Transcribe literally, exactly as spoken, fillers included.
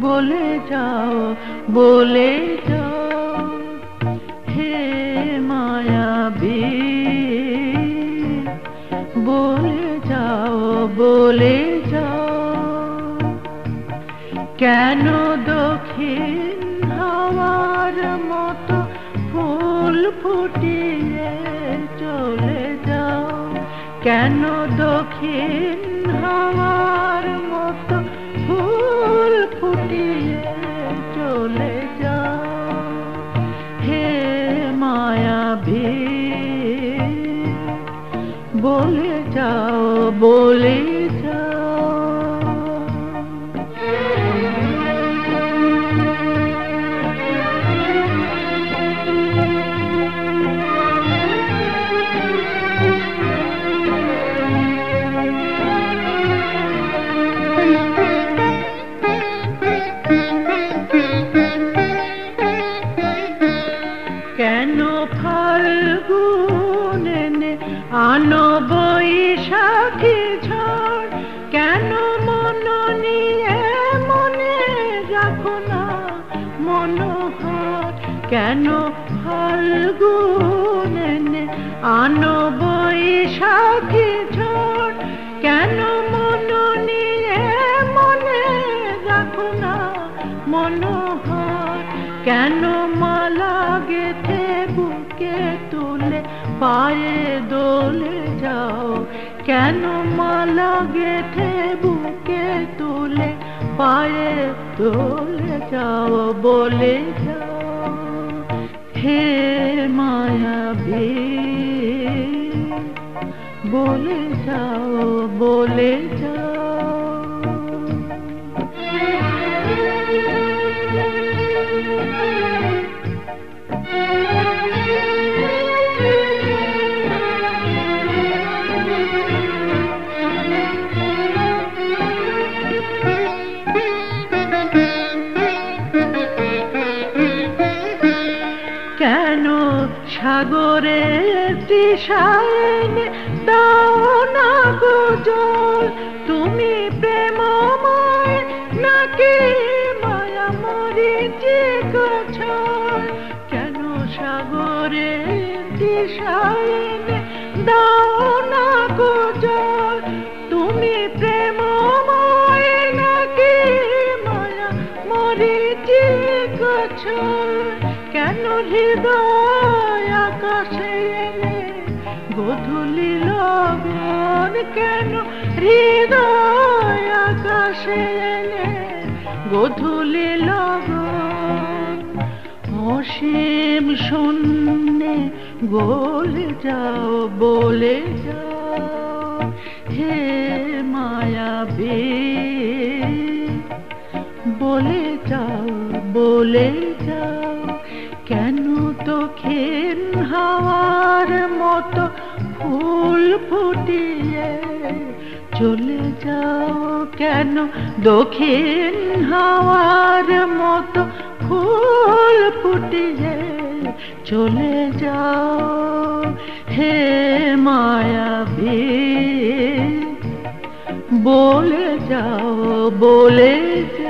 বলে যাও বলে যাও হে মায়াবী বলে যাও বলে যাও কেন দক্ষিণ হাওয়ার মতো ফুল ফুটিয়ে চলে যাও কেন দক্ষিণ হাওয়ার মতো ফুল ফুটিয়ে চলে যাও হে মায়াবী বলে যাও বলে যাও কেন ফাল্গুন এনে আনো বৈশাখী ঝড় কেন মন নিয়ে মনে রাখো না মনোহর কেন ফাল্গুন এনে আনো বৈশাখী ঝড় কেন মন নিয়ে মনে রাখো না মনোহর কেন মালা গেথে বুকে তুলে পায়ে দোলে যাও কেন মালা গেথে বুকে তুলে পায়ে দোলে যাও বলে যাও হে মায়াবী বলে যাও বলে যাও কেন সাগরের দিশায় দাও না গো জল তুমি প্রেমময় নাকি মায়া মরিচিক ছল কেন সাগরের দিশায় দাও না গো জল তুমি প্রেমময় নাকি মায়া মরিচিক ছল কেন হৃদয় আকাশে এলে গোধূলি লগন কেন হৃদয় আকাশে এলে গোধূলি লগন অসীম শূন্যে বলে যাও বলে যাও হে মায়াবী বলে যাও বলে যাও কেন দক্ষিণ হাওয়ার মতো ফুল ফুটিয়ে চলে যাও কেন দক্ষিণ হাওয়ার মতো ফুল ফুটিয়ে চলে যাও হে মায়াবী বলে যাও বলে যাও।